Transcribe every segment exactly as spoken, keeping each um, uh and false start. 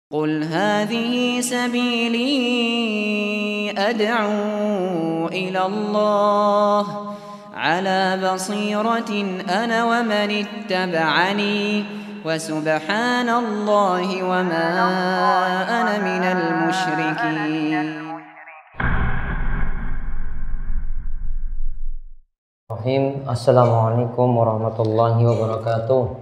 قل هذه سبيلي أدعو إلى الله على بصيرة أنا ومن اتبعني وسبحان الله وما أنا من المشركين. Assalamualaikum warahmatullahi wabarakatuh.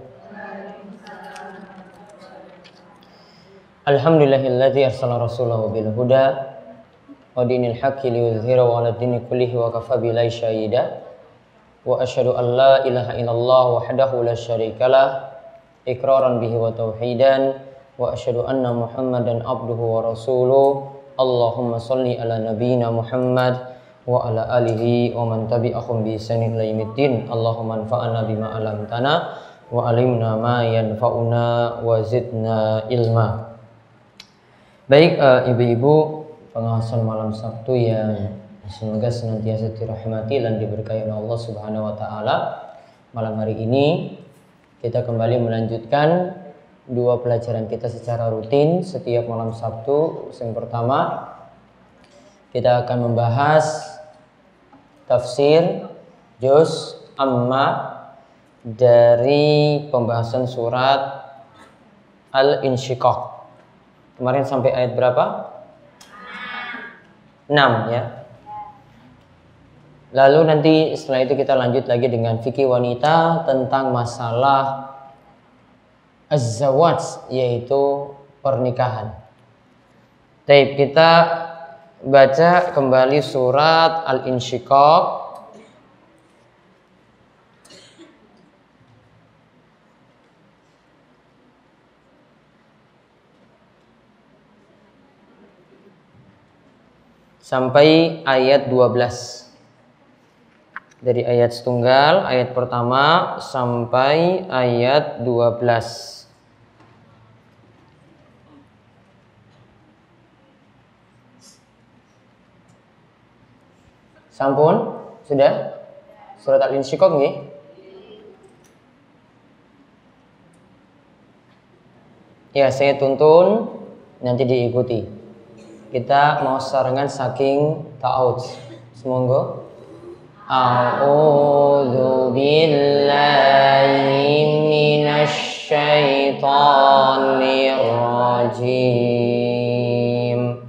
Alhamdulillahilladzi arsala rasulahu bil huda wa dinil haqqi liyudhhirahu 'ala dini kullihi wa kafa billahi syahida. Wa asyhadu an la ilaha illallah wahdahu la syarikalah iqraran bihi wa tauhidan wa asyhadu anna Muhammadan abduhu wa rasuluh. Allahumma shalli ala nabiyyina Muhammad wa ala alihi wa man tabi'ahum bi ihsanin ila yaumiddin. Allahumma anfa'na bima 'allamtana wa 'allimna ma yanfa'una wa zidna ilma. Baik, uh, ibu-ibu pengawasan malam Sabtu yang semoga senantiasa dirahmati dan diberkahi oleh Allah Subhanahu wa taala. Malam hari ini kita kembali melanjutkan dua pelajaran kita secara rutin setiap malam Sabtu. Yang pertama, kita akan membahas tafsir juz amma dari pembahasan surat Al-Insyiqaq. Kemarin sampai ayat berapa? enam ya. Lalu nanti setelah itu kita lanjut lagi dengan fikih wanita tentang masalah az-zawaj, yaitu pernikahan. Baik, kita baca kembali surat Al-Insyiqaq. Sampai ayat dua belas. Dari ayat setunggal, ayat pertama sampai ayat dua belas. Sampun? Sudah? Surat Al-Insyiqaq nggih? Ya, saya tuntun, nanti diikuti. Kita mau sarangan saking ta'awudz. Semoga. A'udzu billahi minasy syaithanir rajim.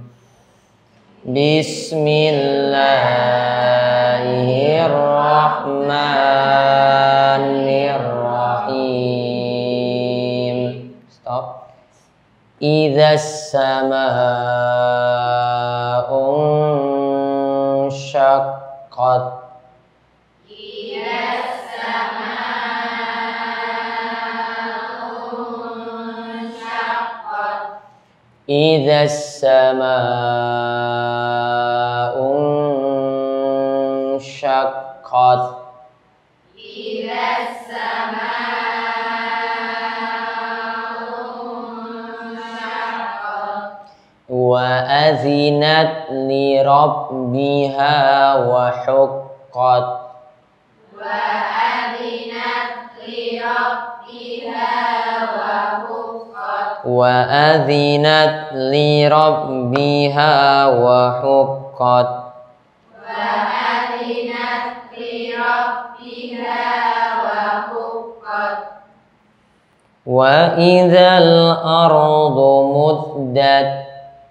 Bismillahirrahmanirrahim. Stop. Idzas samaa'u syaqqat. Idzas samaa'u syaqqat. Idzas samaa'u syaqqat. Idzas samaa'u wa azinat li rabbiha wa huqqat. wa azinat li rabbiha wa huqqat. wa azinat li rabbiha wa huqqat. wa azinat li rabbiha wa huqqat. wa idzal ardu muddat.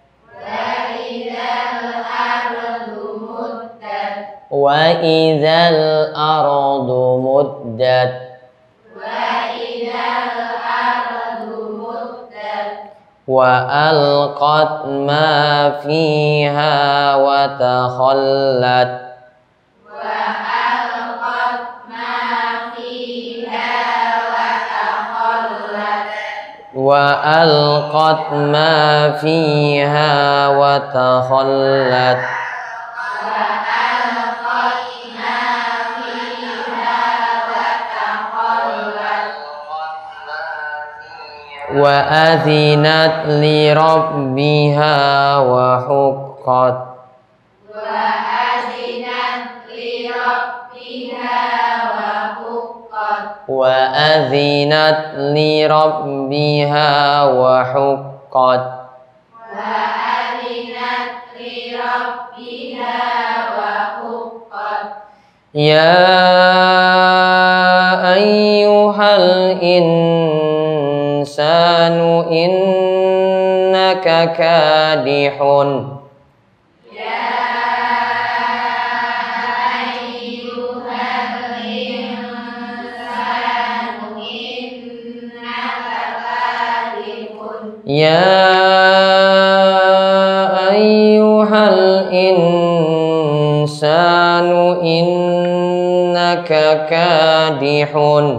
Wa idzal ardu muddat. Wa idzal ardu muddat. Wa alqat ma fiha wa takhallat. Wa alqat ma fiha wa takhallat. Wa alqat ma fiha wa takhallat. Wa azinat li rabbiha wa huqqat. Wa azinat li rabbiha wa huqqat. Wa azinat li rabbiha wa huqqat. وحقت وأذنت لربها وحقت يا أيها الإنسان إنك كادح يا أيها الإنسان إنك كادح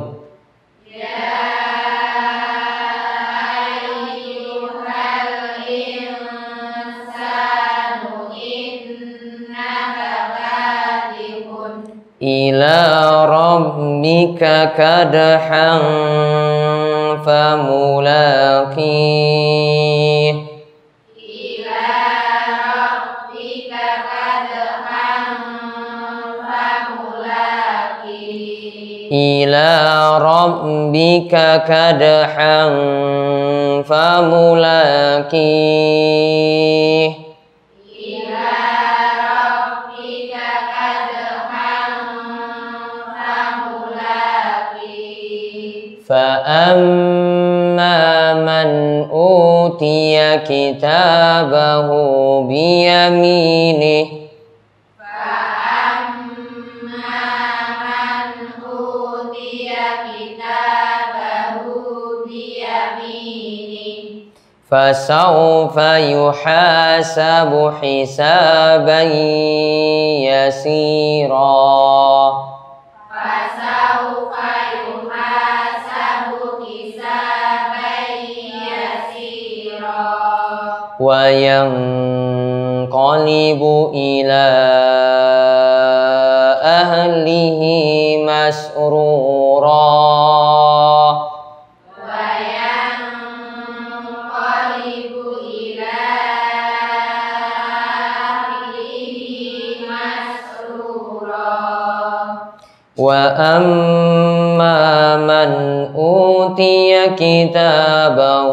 إلى ربك كدحا فملاقيه إلى ربك كدحا فملاقيه إلى ربك كدحا فملاقيه إلى ربك كدحا فملاقيه فأما من أوتي كتابه بيمينه فأما من أوتي كتابه بيمينه فسوف يحاسب حسابا يسيرا فسوف يحاسب حسابا يسيرا وينقلب إلى أهله مسرورا وينقلب إلى أهله مسرورا وأما من أوتي كتابه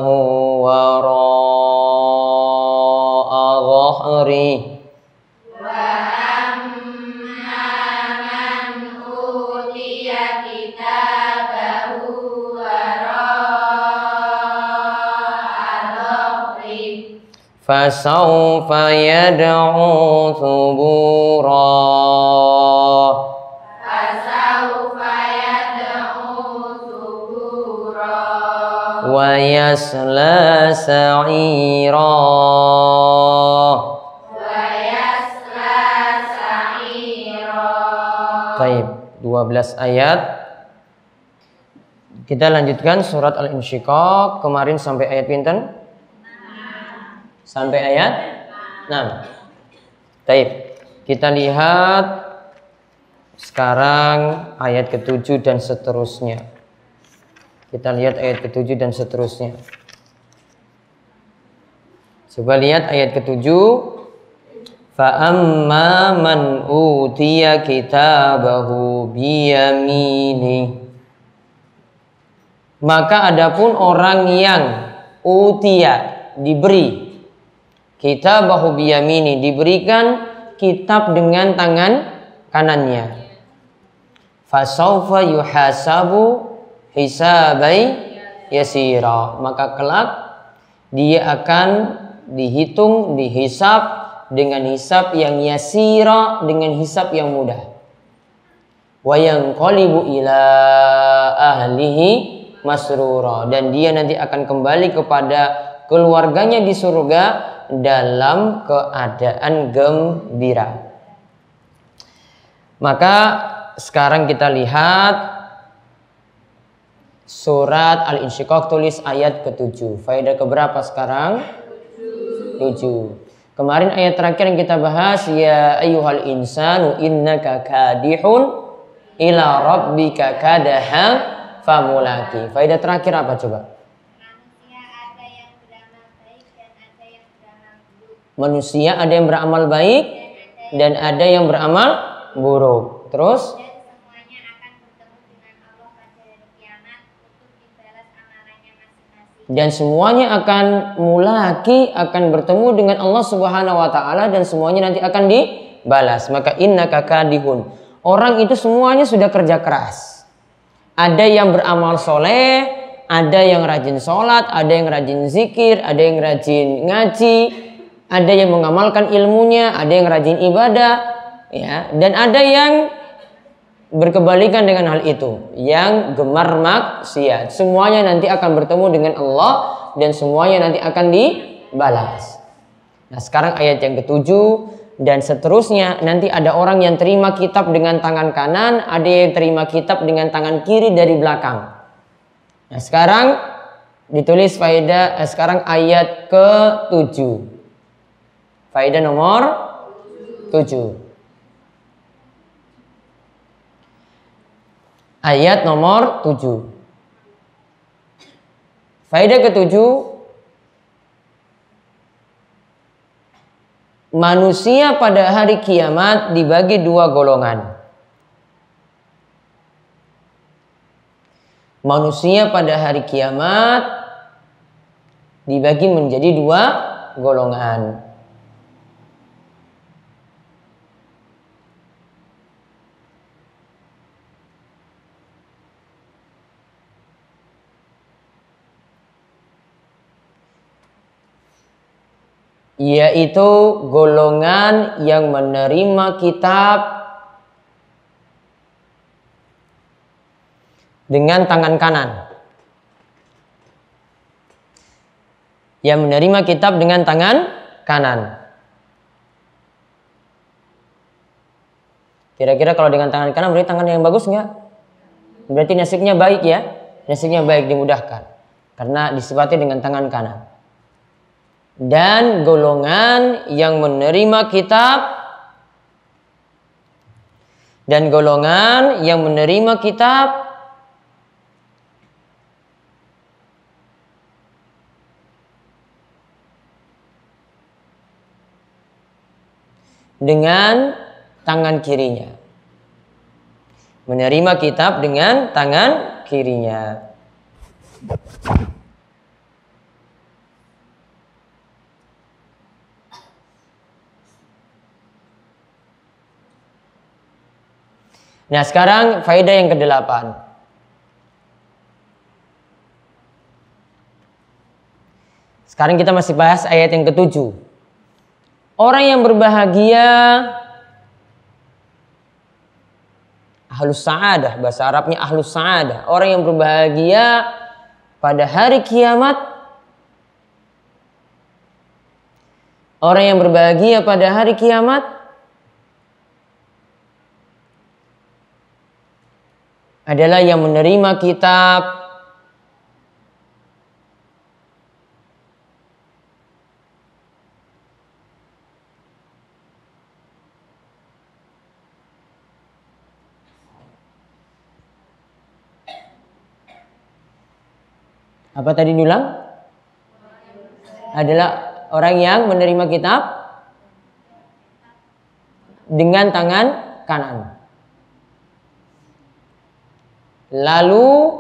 وراء ظهره وأما من أوتي كتابه وراء ظهره فسوف يدعو ثبورا فسوف يدعو ثبورا ويصلى سعيرا ويصلى سعيرا. Baik, dua belas ayat. Kita lanjutkan surat Al-Insyiqaq. Kemarin sampai ayat pinten? Sampai ayat enam. Baik, kita lihat sekarang ayat ketujuh dan seterusnya. Kita lihat ayat ketujuh dan seterusnya. Coba lihat ayat ketujuh. Fa'amma man utiya kitabahu biyamini. Maka adapun orang yang utiya, diberi kitabahu biyamini, diberikan kitab dengan tangan kanannya. Fasaufa yuhasabu hisabai yasira. Maka kelak dia akan dihitung, dihisab dengan hisab yang yasira, dengan hisab yang mudah. Wa yanqalibu ila ahlihi masrura. Dan dia nanti akan kembali kepada keluarganya di surga dalam keadaan gembira. Maka sekarang kita lihat surat Al-Insyiqaq, tulis ayat ketujuh. Faedah keberapa sekarang? Tujuh. Kemarin ayat terakhir yang kita bahas, ya ayyuhal insanu innaka kadihun ila rabbika kadaha famulaki. Faedah terakhir apa coba? Manusia ada yang beramal baik dan ada yang beramal buruk. Terus Dan semuanya akan bertemu dengan Allah pada hari kiamat untuk dibalas amalannya masing-masing. dan semuanya akan mulaki, akan bertemu dengan Allah Subhanahu wa taala, dan semuanya nanti akan dibalas. Maka innaka kadihun. Orang itu semuanya sudah kerja keras. Ada yang beramal soleh, ada yang rajin sholat, ada yang rajin zikir, ada yang rajin ngaji, ada yang mengamalkan ilmunya, ada yang rajin ibadah, ya, dan ada yang berkebalikan dengan hal itu, yang gemar maksiat. Semuanya nanti akan bertemu dengan Allah dan semuanya nanti akan dibalas. Nah, sekarang ayat yang ketujuh dan seterusnya, nanti ada orang yang terima kitab dengan tangan kanan, ada yang terima kitab dengan tangan kiri dari belakang. Nah, sekarang ditulis faedah, eh, sekarang ayat ketujuh. Faedah nomor tujuh. Ayat nomor tujuh. Faedah ketujuh, manusia pada hari kiamat dibagi dua golongan. Manusia pada hari kiamat dibagi menjadi dua golongan. Yaitu golongan yang menerima kitab dengan tangan kanan. Yang menerima kitab dengan tangan kanan. Kira-kira kalau dengan tangan kanan berarti tangan yang bagus enggak? Berarti nasibnya baik ya. Nasibnya baik, dimudahkan. Karena disifati dengan tangan kanan. Dan golongan yang menerima kitab dan golongan yang menerima kitab dengan tangan kirinya. Menerima kitab dengan tangan kirinya. Nah, sekarang faedah yang kedelapan. Sekarang kita masih bahas ayat yang ketujuh. Orang yang berbahagia, ahlus sa'adah, bahasa Arabnya ahlus sa'adah. Orang yang berbahagia pada hari kiamat, orang yang berbahagia pada hari kiamat adalah yang menerima kitab apa tadi diulang? Adalah orang yang menerima kitab dengan tangan kanan. Lalu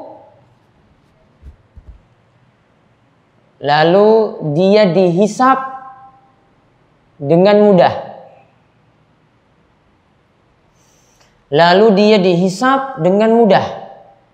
lalu dia dihisap dengan mudah. Lalu dia dihisap dengan mudah.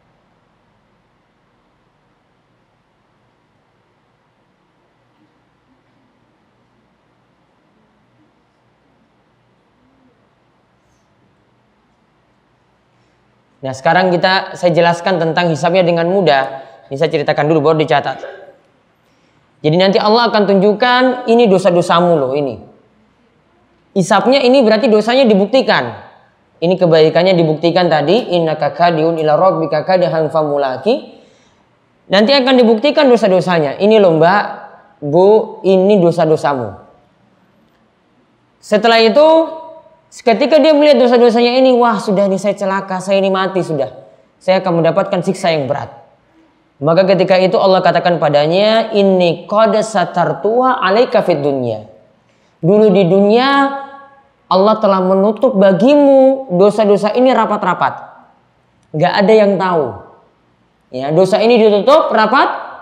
Nah, sekarang kita saya jelaskan tentang hisabnya dengan mudah. Ini saya ceritakan dulu baru dicatat. Jadi nanti Allah akan tunjukkan ini dosa-dosamu loh ini. Hisabnya ini berarti dosanya dibuktikan. Ini kebaikannya dibuktikan tadi. Innaka kadihun ila rabbika kadihan famulaki. Nanti akan dibuktikan dosa-dosanya. Ini loh Mbak, Bu, ini dosa-dosamu. Setelah itu ketika dia melihat dosa-dosanya ini, wah sudah ini saya celaka, saya ini mati sudah. Saya akan mendapatkan siksa yang berat. Maka ketika itu Allah katakan padanya, inni qad satartuha alaika fid dunya. Dulu di dunia Allah telah menutup bagimu dosa-dosa ini rapat-rapat. Gak ada yang tahu. Ya, dosa ini ditutup rapat,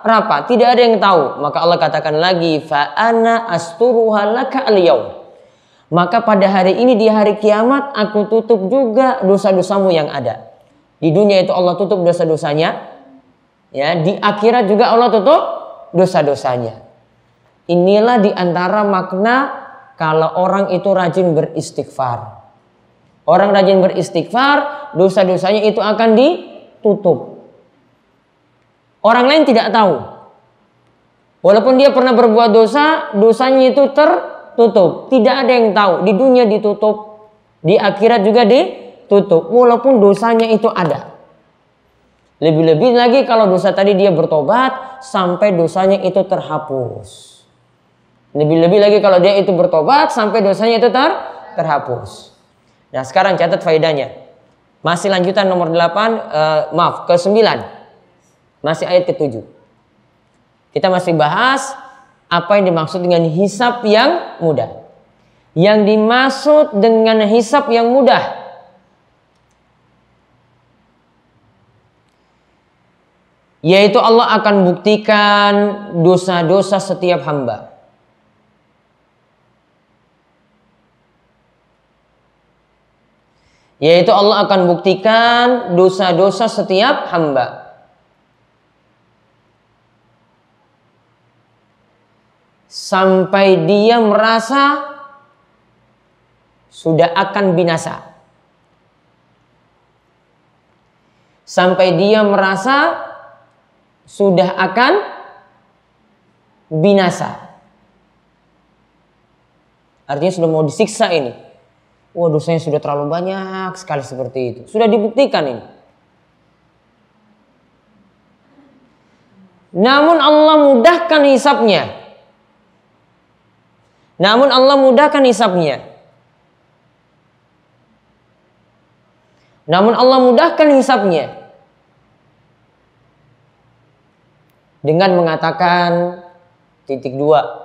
rapat, tidak ada yang tahu. Maka Allah katakan lagi, fa ana asturuha laka al-yaum. Maka pada hari ini, di hari kiamat, aku tutup juga dosa-dosamu yang ada. Di dunia itu Allah tutup dosa-dosanya, ya, di akhirat juga Allah tutup dosa-dosanya. Inilah diantara makna kalau orang itu rajin beristighfar. Orang rajin beristighfar, dosa-dosanya itu akan ditutup. Orang lain tidak tahu. Walaupun dia pernah berbuat dosa, dosanya itu tertutup. Tidak ada yang tahu. Di dunia ditutup, di akhirat juga ditutup. Walaupun dosanya itu ada. Lebih-lebih lagi kalau dosa tadi dia bertobat, sampai dosanya itu terhapus. Lebih-lebih lagi kalau dia itu bertobat, sampai dosanya itu ter terhapus. Nah sekarang catat faedahnya. Masih lanjutan nomor delapan, uh, maaf, ke sembilan. Masih ayat ketujuh. Kita masih bahas apa yang dimaksud dengan hisab yang mudah. Yang dimaksud dengan hisab yang mudah, yaitu Allah akan buktikan dosa-dosa setiap hamba. Yaitu Allah akan buktikan dosa-dosa setiap hamba. Sampai dia merasa sudah akan binasa. Sampai dia merasa sudah akan binasa. Artinya sudah mau disiksa ini. Wah, dosanya sudah terlalu banyak sekali seperti itu. Sudah dibuktikan ini. Namun Allah mudahkan hisabnya. Namun Allah mudahkan hisabnya. Namun Allah mudahkan hisabnya. Dengan mengatakan titik dua.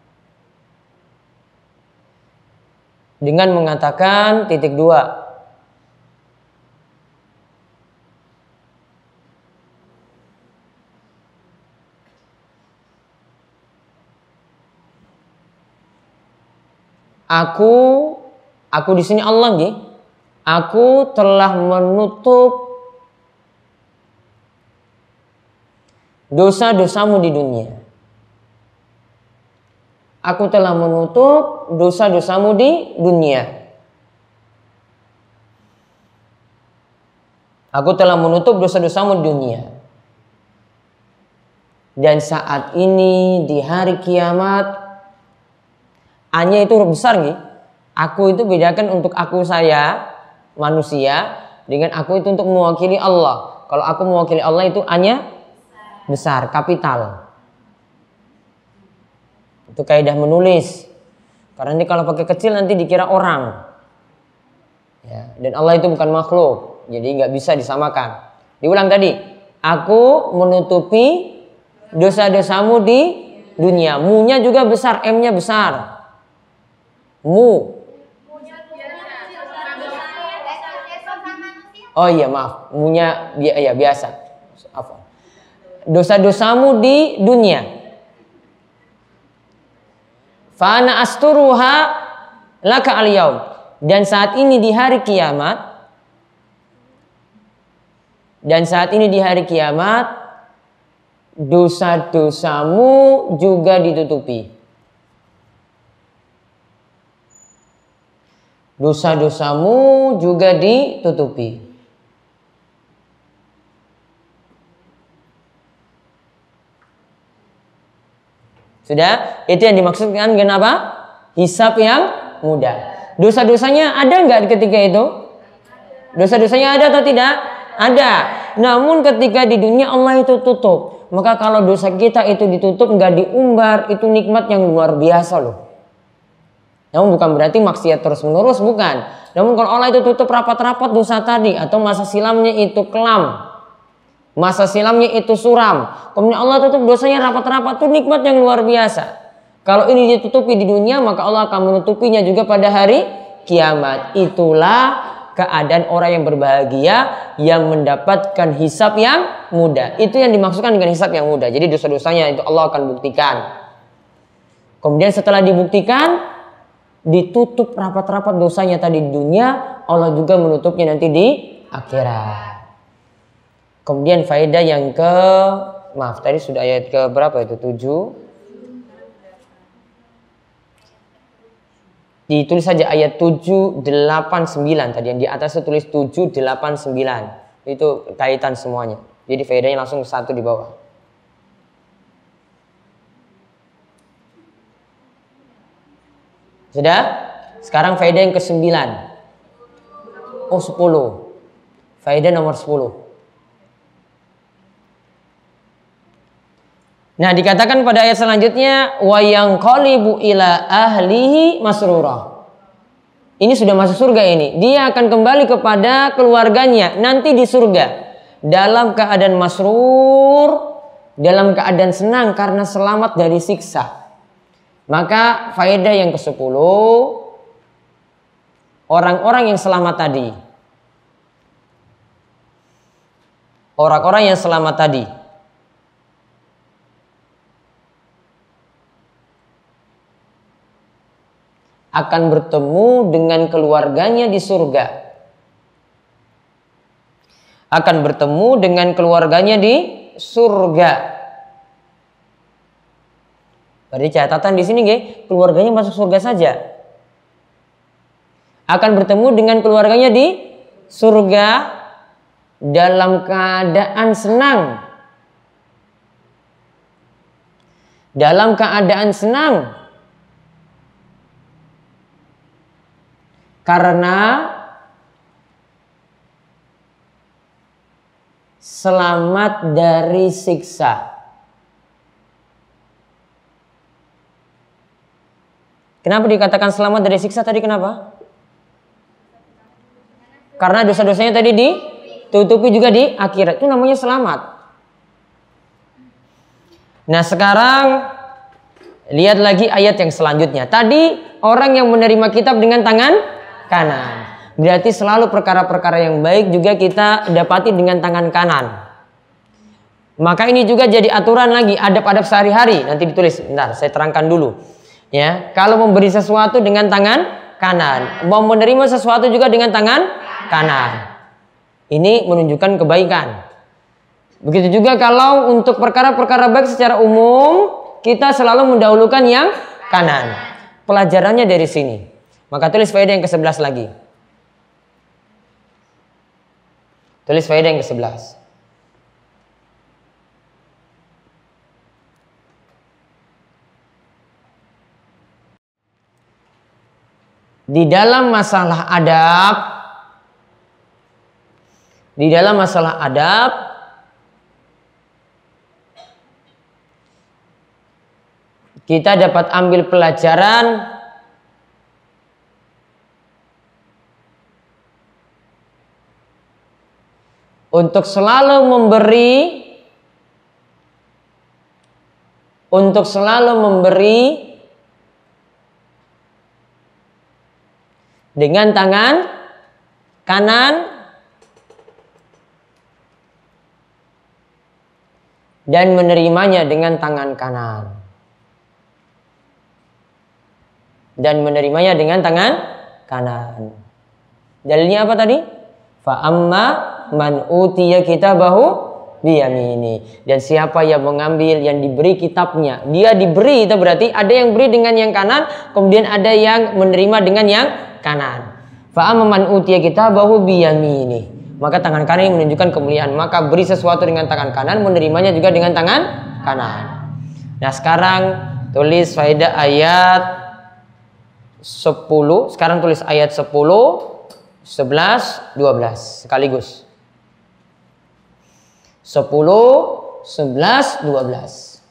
Dengan mengatakan titik dua. Aku, aku di sini Allah nih. Aku telah menutup dosa-dosamu di dunia. Aku telah menutup dosa-dosamu di dunia. Aku telah menutup dosa-dosamu di dunia. Dan saat ini di hari kiamat, hanya itu huruf besar nih. Aku itu bedakan untuk aku saya manusia dengan aku itu untuk mewakili Allah. Kalau aku mewakili Allah itu hanya besar, kapital. Itu kaidah menulis. Karena nanti kalau pakai kecil nanti dikira orang. Ya, dan Allah itu bukan makhluk, jadi nggak bisa disamakan. Diulang tadi. Aku menutupi dosa-dosamu di dunia. Mu-nya juga besar, M-nya besar. Mu. Oh iya maaf, mu-nya bi ya, biasa. Apa? Dosa-dosamu di dunia. Fa ana asturuha laka al-yaum. Dan saat ini di hari kiamat, dan saat ini di hari kiamat, dosa-dosamu juga ditutupi. Dosa-dosamu juga ditutupi. Sudah? Itu yang dimaksudkan kenapa? Hisab yang mudah. Dosa-dosanya ada nggak ketika itu? Dosa-dosanya ada atau tidak? Ada. Namun ketika di dunia Allah itu tutup. Maka kalau dosa kita itu ditutup, nggak diumbar, itu nikmat yang luar biasa loh. Namun bukan berarti maksiat terus menerus, bukan. Namun kalau Allah itu tutup rapat-rapat dosa tadi, atau masa silamnya itu kelam, masa silamnya itu suram, kemudian Allah tutup dosanya rapat-rapat, itu nikmat yang luar biasa. Kalau ini ditutupi di dunia, maka Allah akan menutupinya juga pada hari kiamat. Itulah keadaan orang yang berbahagia yang mendapatkan hisab yang mudah. Itu yang dimaksudkan dengan hisab yang mudah. Jadi dosa-dosanya itu Allah akan buktikan. Kemudian setelah dibuktikan, ditutup rapat-rapat dosanya tadi di dunia, Allah juga menutupnya nanti di akhirat. Kemudian faedah yang ke, maaf tadi sudah ayat ke berapa itu? tujuh. Ditulis saja ayat tujuh, delapan, sembilan tadi. Yang di atas itu tulis tujuh, delapan, sembilan. Itu kaitan semuanya. Jadi faedahnya langsung satu di bawah. Sudah? Sekarang faedah yang ke sembilan. Oh sepuluh. Faedah nomor sepuluh. Nah, dikatakan pada ayat selanjutnya wa yanqalibu ila ahlihi masrura. Ini sudah masuk surga ini. Dia akan kembali kepada keluarganya nanti di surga dalam keadaan masrur, dalam keadaan senang karena selamat dari siksa. Maka faedah yang kesepuluh, orang-orang yang selamat tadi. Orang-orang yang selamat tadi akan bertemu dengan keluarganya di surga. Akan bertemu dengan keluarganya di surga. Berarti catatan di sini, keluarganya masuk surga saja. Akan bertemu dengan keluarganya di surga dalam keadaan senang. Dalam keadaan senang. Karena selamat dari siksa. Kenapa dikatakan selamat dari siksa tadi? Kenapa? Karena dosa-dosanya tadi ditutupi juga di akhirat. Itu namanya selamat. Nah sekarang lihat lagi ayat yang selanjutnya. Tadi orang yang menerima kitab dengan tangan kanan. Berarti selalu perkara-perkara yang baik juga kita dapati dengan tangan kanan. Maka ini juga jadi aturan lagi, adab-adab sehari-hari. Nanti ditulis, bentar saya terangkan dulu. Ya, kalau memberi sesuatu dengan tangan kanan, mau menerima sesuatu juga dengan tangan kanan. Ini menunjukkan kebaikan. Begitu juga kalau untuk perkara-perkara baik secara umum, kita selalu mendahulukan yang kanan. Pelajarannya dari sini. Maka tulis faedah yang ke sebelas lagi. Tulis faedah yang ke sebelas. Di dalam masalah adab, di dalam masalah adab, kita dapat ambil pelajaran untuk selalu memberi, untuk selalu memberi dengan tangan kanan dan menerimanya dengan tangan kanan. Dan menerimanya dengan tangan kanan. Dalilnya apa tadi? Fa amma man utiya kitabahu biyamini. Dan siapa yang mengambil, yang diberi kitabnya, dia diberi, itu berarti ada yang beri dengan yang kanan, kemudian ada yang menerima dengan yang kanan. Fa amma man utiya kitabahu biyamini. Maka tangan kanan ini menunjukkan kemuliaan. Maka beri sesuatu dengan tangan kanan, menerimanya juga dengan tangan kanan. Nah sekarang tulis faedah ayat sepuluh. Sekarang tulis ayat sepuluh, sebelas, dua belas sekaligus. sepuluh, sebelas, dua belas.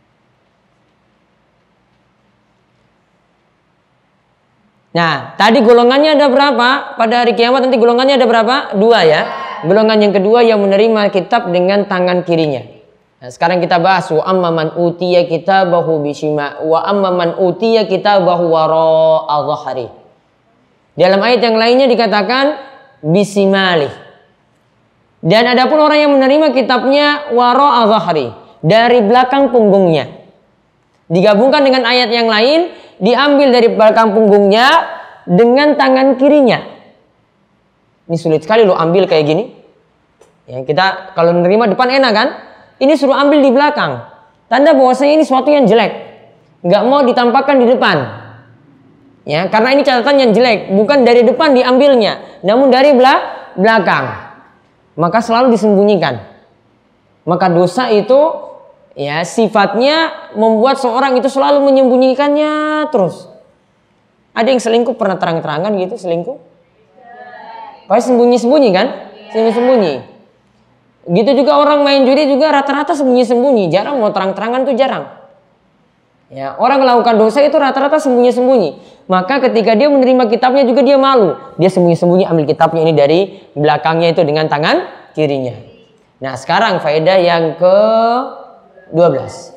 Nah, tadi golongannya ada berapa? Pada hari kiamat nanti golongannya ada berapa? Dua ya. Golongan yang kedua yang menerima kitab dengan tangan kirinya. Nah, sekarang kita bahas wa amma man utiya kitabahu bishima wa amma man utiya kitabahu wara'a dhahri. Dalam ayat yang lainnya dikatakan bisimali. Dan adapun orang yang menerima kitabnya wara'a dhahri, dari belakang punggungnya. Digabungkan dengan ayat yang lain, diambil dari belakang punggungnya dengan tangan kirinya. Ini sulit sekali lo ambil kayak gini. Ya, kita kalau menerima depan enak kan? Ini suruh ambil di belakang. Tanda bahwasanya ini sesuatu yang jelek. Nggak mau ditampakkan di depan. Ya, karena ini catatan yang jelek. Bukan dari depan diambilnya, namun dari belakang. Maka selalu disembunyikan. Maka dosa itu ya sifatnya membuat seorang itu selalu menyembunyikannya terus. Ada yang selingkuh pernah terang-terangan gitu selingkuh? Pasti sembunyi-sembunyi kan? Sembunyi-sembunyi. Gitu juga orang main judi juga rata-rata sembunyi-sembunyi. Jarang mau terang-terangan tuh jarang. Ya, orang melakukan dosa itu rata-rata sembunyi-sembunyi. Maka ketika dia menerima kitabnya juga dia malu. Dia sembunyi-sembunyi ambil kitabnya ini dari belakangnya itu dengan tangan kirinya. Nah sekarang faedah yang ke dua belas.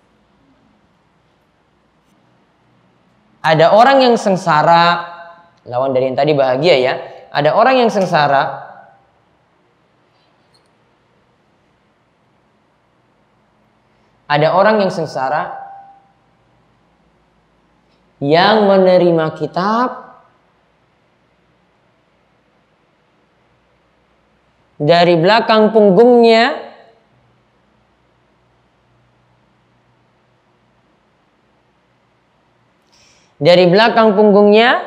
Ada orang yang sengsara, lawan dari yang tadi bahagia ya. Ada orang yang sengsara Ada orang yang sengsara yang menerima kitab dari belakang punggungnya dari belakang punggungnya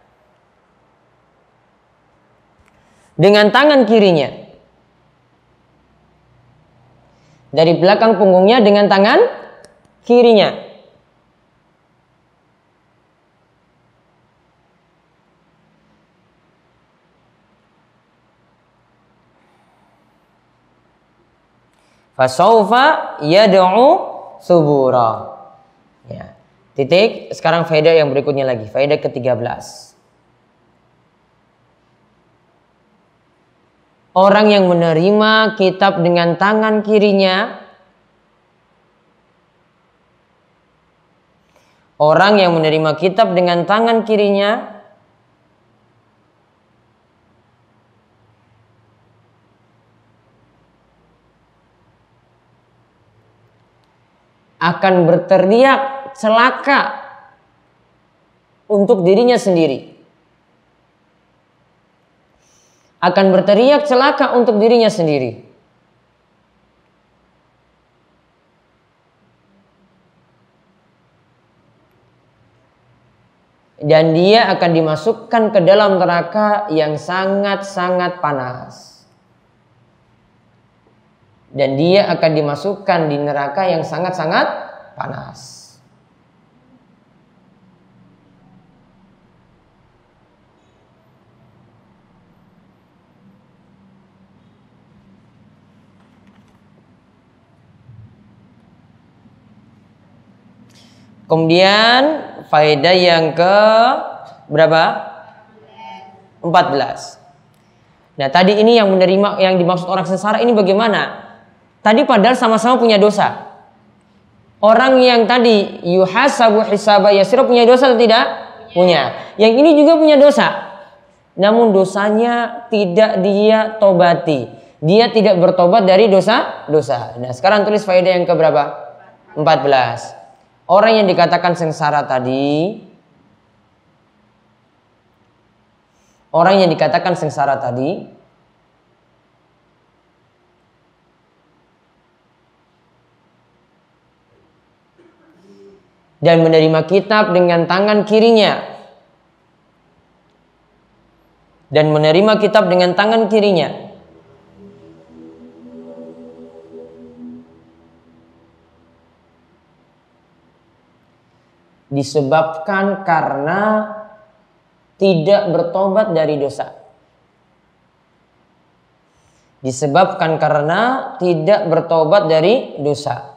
dengan tangan kirinya. Dari belakang punggungnya dengan tangan kirinya. Fasaufa yad'u subura. Ya. Titik. Sekarang faedah yang berikutnya lagi. Faedah ke tiga belas. Orang yang menerima kitab dengan tangan kirinya, orang yang menerima kitab dengan tangan kirinya akan berteriak celaka untuk dirinya sendiri. Akan berteriak celaka untuk dirinya sendiri. Dan dia akan dimasukkan ke dalam neraka yang sangat-sangat panas. Dan dia akan dimasukkan di neraka yang sangat-sangat panas. Kemudian faedah yang ke berapa? empat belas. Nah, tadi ini yang menerima, yang dimaksud orang sengsara ini bagaimana? Tadi padahal sama-sama punya dosa. Orang yang tadi yuhasabu hisaba yasira punya dosa atau tidak? Punya. Yang ini juga punya dosa. Namun dosanya tidak dia tobati. Dia tidak bertobat dari dosa-dosa. Nah, sekarang tulis faedah yang ke berapa? empat belas. Orang yang dikatakan sengsara tadi, orang yang dikatakan sengsara tadi, dan menerima kitab dengan tangan kirinya, dan menerima kitab dengan tangan kirinya, disebabkan karena tidak bertobat dari dosa. Disebabkan karena tidak bertobat dari dosa.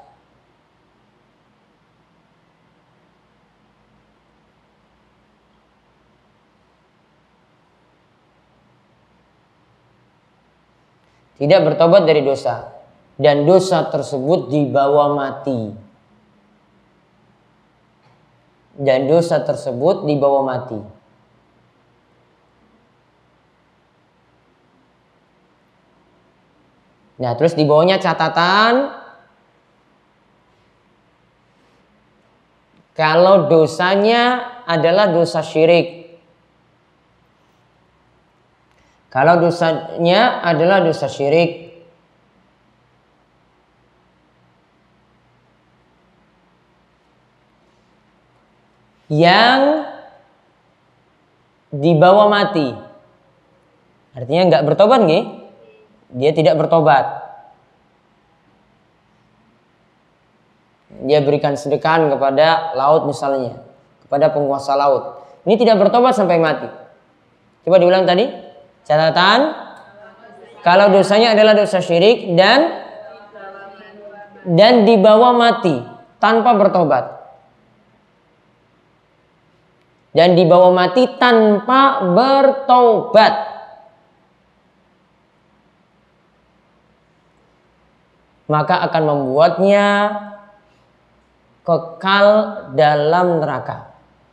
Tidak bertobat dari dosa. Dan dosa tersebut dibawa mati. Dan dosa tersebut dibawa mati. Nah, terus di bawahnya catatan kalau dosanya adalah dosa syirik. Kalau dosanya adalah dosa syirik, yang dibawa mati, artinya nggak bertobat nih, dia tidak bertobat. Dia berikan sedekahan kepada laut misalnya, kepada penguasa laut. Ini tidak bertobat sampai mati. Coba diulang tadi. Catatan, kalau dosanya adalah dosa syirik dan dan dibawa mati tanpa bertobat. Dan dibawa mati tanpa bertobat. Maka akan membuatnya kekal dalam neraka.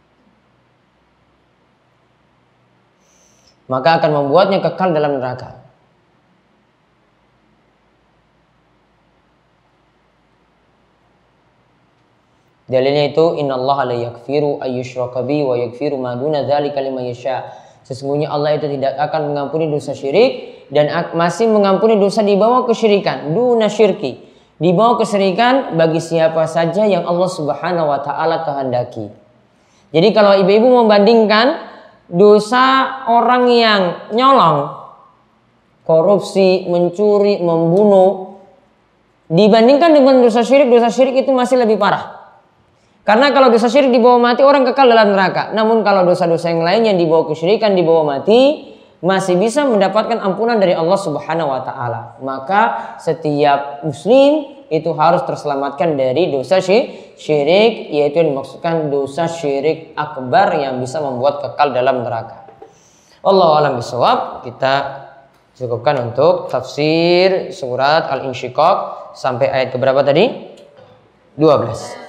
Maka akan membuatnya kekal dalam neraka. Dalilnya itu innallaha la yaghfiru ayyushraka bihi wa yaghfiru ma duna dzalika liman yasha. Sesungguhnya Allah itu tidak akan mengampuni dosa syirik dan masih mengampuni dosa di bawah kesyirikan, duna syirki, di bawah kesyirikan bagi siapa saja yang Allah Subhanahu wa taala kehendaki. Jadi kalau ibu-ibu membandingkan dosa orang yang nyolong, korupsi, mencuri, membunuh dibandingkan dengan dosa syirik, dosa syirik itu masih lebih parah. Karena kalau dosa syirik dibawa mati, orang kekal dalam neraka. Namun kalau dosa-dosa yang lain yang dibawa kesyirikan, dibawa mati, masih bisa mendapatkan ampunan dari Allah Subhanahu wa taala. Maka setiap muslim itu harus terselamatkan dari dosa syirik, yaitu yang dimaksudkan dosa syirik akbar yang bisa membuat kekal dalam neraka. Wallahu a'lam bishawab. Kita cukupkan untuk tafsir surat Al-Insyiqaq sampai ayat keberapa tadi? dua belas.